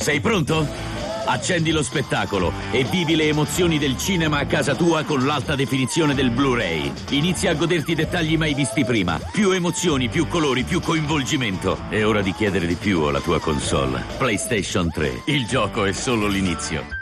Sei pronto? Accendi lo spettacolo e vivi le emozioni del cinema a casa tua con l'alta definizione del Blu-ray. Inizia a goderti dettagli mai visti prima. Più emozioni, più colori, più coinvolgimento. È ora di chiedere di più alla tua console. PlayStation 3. Il gioco è solo l'inizio.